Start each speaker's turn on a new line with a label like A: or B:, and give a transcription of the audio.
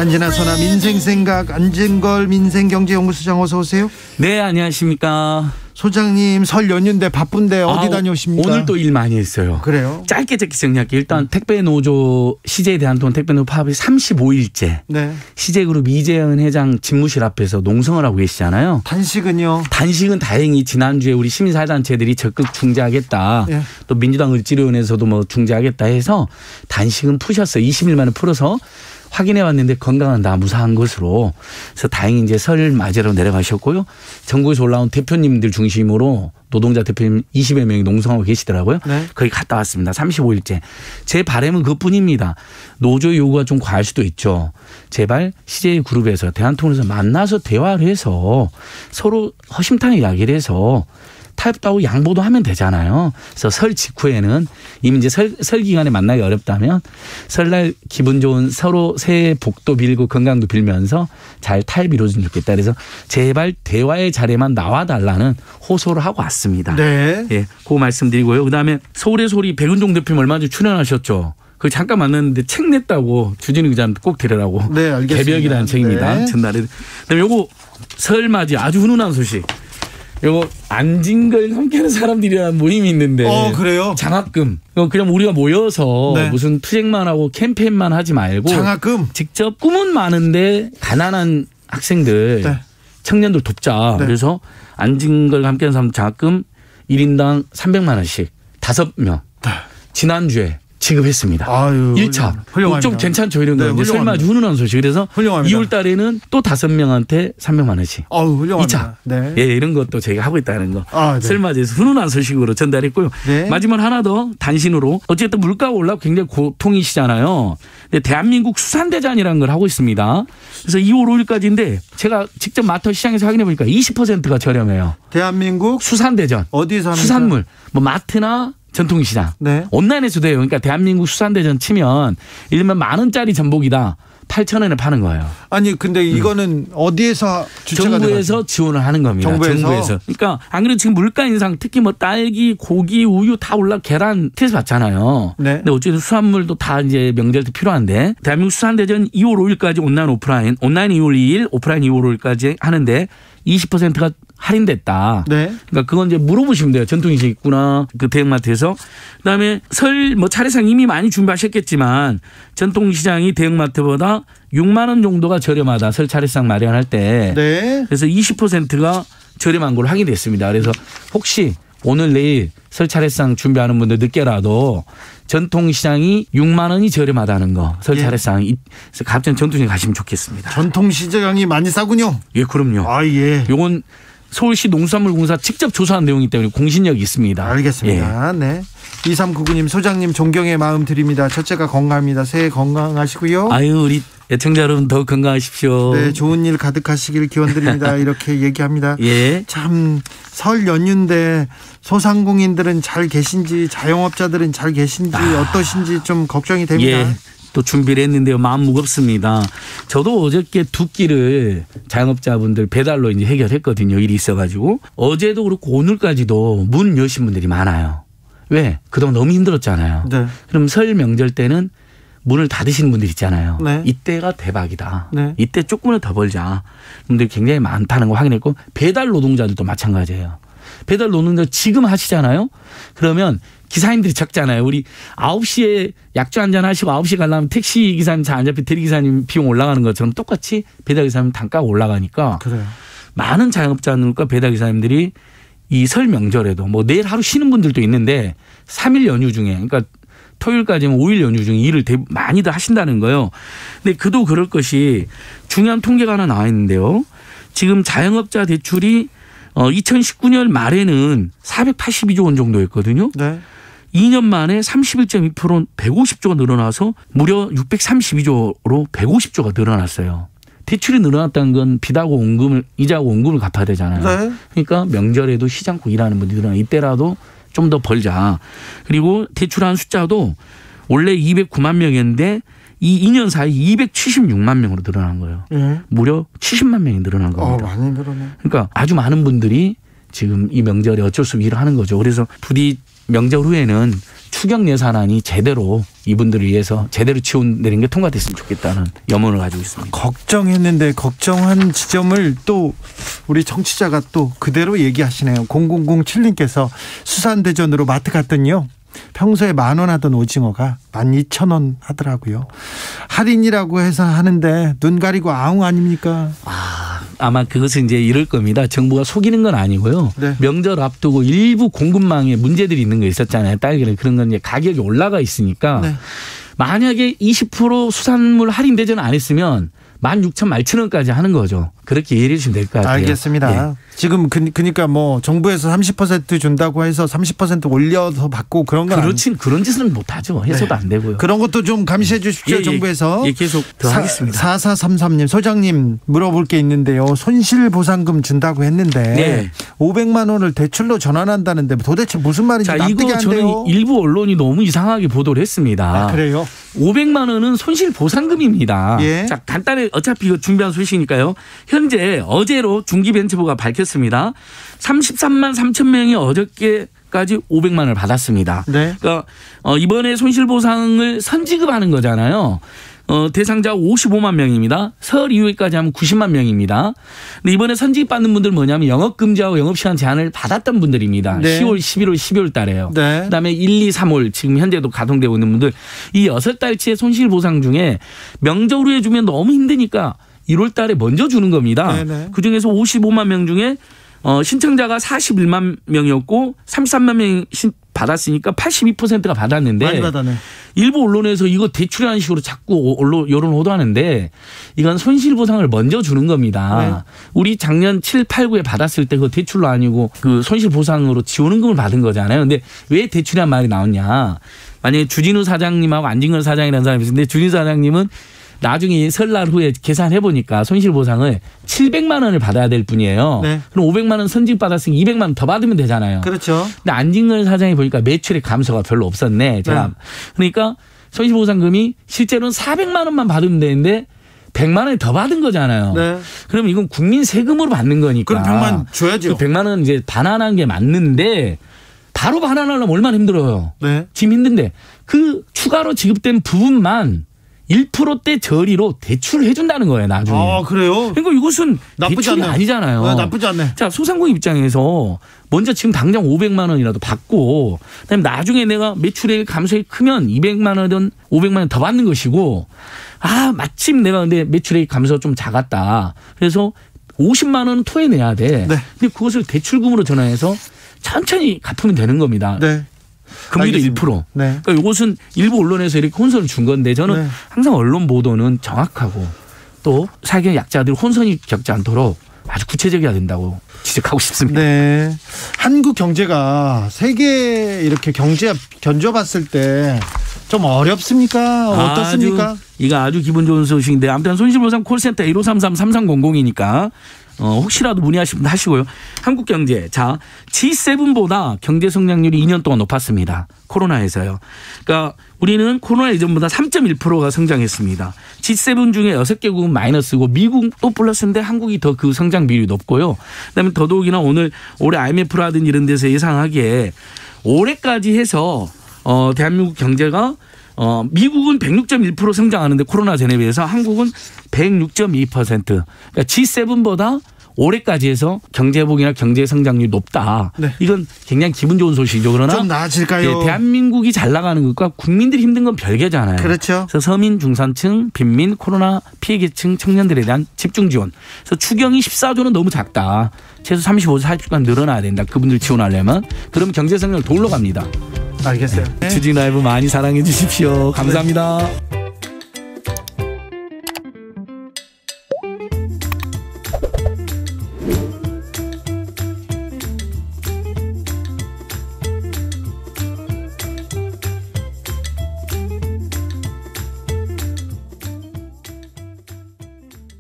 A: 한진아 선아 민생생각 안진걸 민생경제연구소장 어서 오세요.
B: 네, 안녕하십니까.
A: 소장님 설 연휴인데 바쁜데 어디 다녀오십니까?
B: 오늘 또 일 많이 했어요.
A: 그래요?
B: 짧게 정리할게요. 일단 택배노조 CJ 대한통운 택배노조 파업이 35일째.
A: 네.
B: CJ그룹 이재현 회장 집무실 앞에서 농성을 하고 계시잖아요.
A: 단식은요?
B: 단식은 다행히 지난주에 우리 시민사회단체들이 적극 중재하겠다.
A: 네.
B: 또 민주당 을지로위원회에서도 뭐 중재하겠다 해서 단식은 푸셨어요. 20일 만에 풀어서 확인해 왔는데 건강은 무사한 것으로. 그래서 다행히 이제 설 맞이로 내려가셨고요. 전국에서 올라온 대표님들 중심으로 노동자 대표님 20여 명이 농성하고 계시더라고요.
A: 네.
B: 거기 갔다 왔습니다. 35일째. 제 바람은 그뿐입니다. 노조 요구가 좀 과할 수도 있죠. 제발 CJ그룹에서 대한통운에서 만나서 대화를 해서 서로 허심탄회 이야기를 해서 타협도 하고 양보도 하면 되잖아요. 그래서 설 직후에는 이미 이제 설 기간에 만나기 어렵다면 설날 기분 좋은 서로 새해 복도 빌고 건강도 빌면서 잘 타협이 이루어지면 좋겠다. 그래서 제발 대화의 자리에만 나와달라는 호소를 하고 왔습니다.
A: 네.
B: 예, 그 말씀드리고요. 그다음에 서울의 소리 백운종 대표님 얼마 전에 출연하셨죠. 그 잠깐 만났는데 책 냈다고 주진우 기자한테 꼭 드리라고.
A: 네, 알겠습니다.
B: 개벽이라는 책입니다.
A: 네.
B: 전날에. 그다음에 요거 설 맞이 아주 훈훈한 소식. 요거 안진걸 함께하는 사람들이라는 모임이 있는데.
A: 그래요?
B: 장학금. 그냥 우리가 모여서
A: 네.
B: 무슨 투쟁만 하고 캠페인만 하지 말고.
A: 장학금.
B: 직접 꿈은 많은데 가난한 학생들,
A: 네.
B: 청년들 돕자.
A: 네.
B: 그래서 안진걸 함께하는 사람 장학금 1인당 300만 원씩 5명.
A: 네.
B: 지난주에 지급했습니다.
A: 아유,
B: 1차.
A: 훌륭합니다.
B: 좀 괜찮죠. 이런 거.
A: 네,
B: 설맞이 훈훈한 소식. 그래서
A: 훌륭합니다.
B: 2월 달에는 또 5명한테 300만 원씩.
A: 훌륭합니다.
B: 2차.
A: 네.
B: 예, 이런 것도 저희가 하고 있다는 거.
A: 네.
B: 설맞이에서 훈훈한 소식으로 전달했고요.
A: 네.
B: 마지막 하나 더 단신으로. 어쨌든 물가가 올라가고 굉장히 고통이시잖아요. 근데 대한민국 수산대전이라는 걸 하고 있습니다. 그래서 2월 5일까지인데 제가 직접 마트 시장에서 확인해 보니까 20%가 저렴해요.
A: 대한민국
B: 수산대전.
A: 어디서 합니까?
B: 수산물. 뭐 마트나 전통시장.
A: 네.
B: 온라인에서도 해요. 그러니까 대한민국 수산대전 치면 이러면 10,000원짜리 전복이다. 8,000원에 파는 거예요.
A: 아니 근데 이거는 어디에서 주체가
B: 정부에서 지원을 하는 겁니다. 정부에서. 그러니까 안 그래도 지금 물가 인상 특히 뭐 딸기, 고기, 우유 다 올라 계란 스트레스 받잖아요.
A: 네.
B: 근데 어쨌든 수산물도 다 이제 명절 때 필요한데 대한민국 수산대전 2월 5일까지 온라인 2월 2일, 오프라인 2월 5일까지 하는데 20%가 할인됐다.
A: 네.
B: 그러니까 그건 이제 물어보시면 돼요. 전통시장 있구나. 그 대형마트에서. 그다음에 설 뭐 차례상 이미 많이 준비하셨겠지만 전통시장이 대형마트보다 6만 원 정도가 저렴하다. 설 차례상 마련할 때.
A: 네.
B: 그래서 20%가 저렴한 걸로 확인됐습니다. 그래서 혹시 오늘 내일 설 차례상 준비하는 분들 늦게라도 전통시장이 6만 원이 저렴하다는 거. 설 차례상. 그래서 갑자기 전통시장 가시면 좋겠습니다.
A: 전통시장이 많이 싸군요.
B: 예, 그럼요.
A: 예.
B: 요건 서울시 농수산물공사 직접 조사한 내용이기 때문에 공신력이 있습니다.
A: 알겠습니다.
B: 예.
A: 네. 2399님 소장님 존경의 마음 드립니다. 첫째가 건강합니다. 새해 건강하시고요.
B: 아유, 우리 애청자 여러분 더 건강하십시오.
A: 네, 좋은 일 가득하시길 기원드립니다. 이렇게 얘기합니다.
B: 예.
A: 참 설 연휴인데 소상공인들은 잘 계신지 자영업자들은 잘 계신지 어떠신지 좀 걱정이 됩니다.
B: 예. 또 준비를 했는데요. 마음 무겁습니다. 저도 어저께 두 끼를 자영업자분들 배달로 이제 해결했거든요. 일이 있어가지고. 어제도 그렇고 오늘까지도 문 여신 분들이 많아요. 왜? 그동안 너무 힘들었잖아요.
A: 네.
B: 그럼 설 명절 때는 문을 닫으시는 분들 있잖아요.
A: 네.
B: 이때가 대박이다.
A: 네.
B: 이때 조금은 더 벌자. 분들이 굉장히 많다는 거 확인했고 배달 노동자들도 마찬가지예요. 배달 노동자 지금 하시잖아요. 그러면 기사님들이 적잖아요. 우리 9시에 약주 한잔 하시고 9시 가려면 택시 기사님 잘 안 잡히 대리기사님 비용 올라가는 것처럼 똑같이 배달기사님 단가가 올라가니까
A: 그래요.
B: 많은 자영업자들과 배달기사님들이 이 설 명절에도 뭐 내일 하루 쉬는 분들도 있는데 3일 연휴 중에 그러니까 토요일까지는 5일 연휴 중에 일을 많이들 하신다는 거예요. 근데 그도 그럴 것이 중요한 통계가 하나 나와 있는데요. 지금 자영업자 대출이 2019년 말에는 482조 원 정도였거든요.
A: 네.
B: 2년 만에 31.2% 150조가 늘어나서 무려 632조로 150조가 늘어났어요. 대출이 늘어났다는 건 빚하고 원금을 이자하고 원금을 갚아야 되잖아요.
A: 네.
B: 그러니까 명절에도 쉬지 않고 일하는 분들이 늘어나 이때라도 좀 더 벌자. 그리고 대출한 숫자도 원래 209만 명이었는데 이 2년 사이 276만 명으로 늘어난 거예요.
A: 예.
B: 무려 70만 명이 늘어난 겁니다.
A: 많이 늘어네.
B: 그러니까 아주 많은 분들이 지금 이 명절에 어쩔 수 없이 일을 하는 거죠. 그래서 부디 명절 후에는 추경 예산안이 제대로 이분들을 위해서 제대로 지원되는 게 통과됐으면 좋겠다는 염원을 가지고 있습니다.
A: 걱정했는데 걱정한 지점을 또 우리 정치자가 또 그대로 얘기하시네요. 0007님께서 수산대전으로 마트 갔더니요, 평소에 10,000원 하던 오징어가 12,000원 하더라고요. 할인이라고 해서 하는데 눈 가리고 아웅 아닙니까?
B: 아마 그것은 이제 이럴 겁니다. 정부가 속이는 건 아니고요.
A: 네.
B: 명절 앞두고 일부 공급망에 문제들이 있는 거 있었잖아요. 딸기를. 그런 건 이제 가격이 올라가 있으니까
A: 네.
B: 만약에 20% 수산물 할인 대전 안 했으면 16,000원까지 하는 거죠. 그렇게 이해해 주시면 될 것 같아요.
A: 알겠습니다.
B: 예.
A: 지금 그러니까 뭐 정부에서 30% 준다고 해서 30% 올려서 받고 그런 건
B: 그런 짓은 못 하죠. 해서도 안 되고요.
A: 그런 것도 좀 감시해 주십시오. 정부에서.
B: 예, 계속 더 하겠습니다.
A: 4433님 소장님 물어볼 게 있는데요. 손실보상금 준다고 했는데
B: 네.
A: 500만 원을 대출로 전환한다는데 도대체 무슨 말인지 납득이
B: 이거
A: 안
B: 저는
A: 돼요.
B: 일부 언론이 너무 이상하게 보도를 했습니다.
A: 그래요?
B: 500만 원은 손실보상금입니다.
A: 예.
B: 자, 간단히 어차피 이거 준비한 소식이니까요. 현재 어제로 중기벤처부가 밝혔습니다. 33만 3천 명이 어저께까지 500만 원을 받았습니다.
A: 네.
B: 그러니까 이번에 손실보상을 선지급하는 거잖아요. 대상자 55만 명입니다. 설 이후까지 하면 90만 명입니다. 근데 이번에 선지급 받는 분들 뭐냐면 영업금지하고 영업시간 제한을 받았던 분들입니다.
A: 네.
B: 10월, 11월, 12월 달에요.
A: 네.
B: 그다음에 1, 2, 3월 지금 현재도 가동되고 있는 분들 이 6달치의 손실보상 중에 명절 후에 주면 너무 힘드니까 1월 달에 먼저 주는 겁니다.
A: 네네.
B: 그중에서 55만 명 중에 신청자가 41만 명이었고 33만 명이 받았으니까 82%가 받았는데
A: 많이 받았네.
B: 일부 언론에서 이거 대출이라는 식으로 자꾸 여론 호도하는데 이건 손실보상을 먼저 주는 겁니다.
A: 네.
B: 우리 작년 7, 8, 9에 받았을 때 그 대출로 아니고 그 손실보상으로 지원금을 받은 거잖아요. 근데 왜 대출이란 말이 나왔냐. 만약에 주진우 사장님하고 안진걸 사장이라는 사람이 있는데 주진우 사장님은 나중에 설날 후에 계산해 보니까 손실보상을 700만 원을 받아야 될 뿐이에요.
A: 네.
B: 그럼 500만 원 선지급 받았으니 200만 원 더 받으면 되잖아요.
A: 그렇죠.
B: 근데 안진걸 사장이 보니까 매출의 감소가 별로 없었네. 제가.
A: 네.
B: 그러니까 손실보상금이 실제로는 400만 원만 받으면 되는데 100만 원이 더 받은 거잖아요.
A: 네.
B: 그럼 이건 국민 세금으로 받는 거니까.
A: 그럼 100만 줘야죠.
B: 그 100만 원 이제 반환한 게 맞는데 바로 반환하려면 얼마나 힘들어요.
A: 네.
B: 지금 힘든데 그 추가로 지급된 부분만 1%대 저리로 대출을 해준다는 거예요, 나중에.
A: 아, 그래요?
B: 그러니까 이것은
A: 나쁘지
B: 대출이
A: 않네.
B: 아니잖아요.
A: 네, 나쁘지 않네.
B: 자, 소상공인 입장에서 먼저 지금 당장 500만 원이라도 받고 그다음에 나중에 내가 매출액 감소액이 크면 200만 원이든 500만 원 더 받는 것이고 마침 내가 근데 매출액 감소가 좀 작았다. 그래서 50만 원은 토해내야 돼.
A: 네.
B: 근데 그것을 대출금으로 전환해서 천천히 갚으면 되는 겁니다.
A: 네.
B: 금리도
A: 알겠습니다.
B: 1%.
A: 네.
B: 그러니까 이것은 일부 언론에서 이렇게 혼선을 준 건데 저는
A: 네.
B: 항상 언론 보도는 정확하고 또 사회 약자들 혼선이 겪지 않도록 아주 구체적이어야 된다고 지적하고 싶습니다.
A: 네. 한국 경제가 세계 이렇게 경제 견줘봤을 때 좀 어렵습니까? 어떻습니까?
B: 이거 아주 기분 좋은 소식인데 아무튼 손실보상 콜센터 1533-3300이니까 혹시라도 문의하시면 하시고요. 한국경제. 자, G7보다 경제 성장률이 2년 동안 높았습니다. 코로나에서요. 그러니까 우리는 코로나 이전보다 3.1%가 성장했습니다. G7 중에 6개국은 마이너스고 미국도 플러스인데 한국이 더 그 성장 비율이 높고요. 그다음에 더더욱이나 올해 IMF라든지 이런 데서 예상하기에 올해까지 해서 대한민국 경제가 미국은 106.1% 성장하는데 코로나 전에 비해서 한국은 106.2%. 그러니까 G7보다 올해까지 해서 경제복이나 경제 성장률이 높다.
A: 네.
B: 이건 굉장히 기분 좋은 소식이죠. 그러나
A: 좀 나아질까요?
B: 네, 대한민국이 잘 나가는 것과 국민들이 힘든 건 별개잖아요.
A: 그렇죠.
B: 그래서 서민, 중산층, 빈민, 코로나 피해계층 청년들에 대한 집중 지원. 그래서 추경이 14조는 너무 작다. 최소 35조 40조간 늘어나야 된다. 그분들 지원하려면. 그러면 경제 성장을 더 올라갑니다.
A: 알겠어요.
B: 주진 라이브 많이 사랑해 주십시오. 감사합니다.